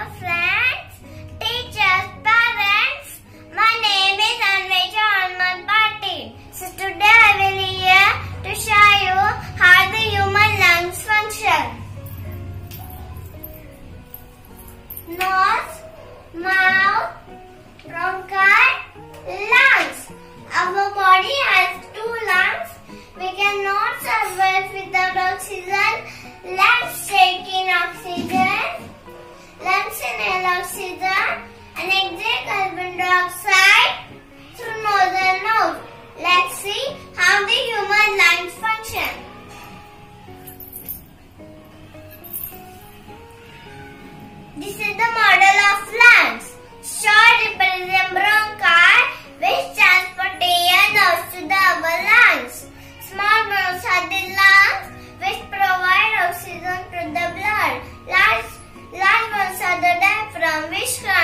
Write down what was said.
friends, teachers, parents. My name is Anvesha on my party. So today I will here to show you how the human lungs function. Nose, mouth, bronchi, lungs. Our body has two lungs. We cannot survive without oxygen. Lungs take in oxygen. Lungs inhale oxygen and exhale carbon dioxide through nose and mouth. Let's see how the human lungs function. This is the model of lungs. Short represent bronchi, which transport air nose to the upper lungs. Small bones are the lungs, which provide oxygen to the blood. Large bones are the diaphragm, which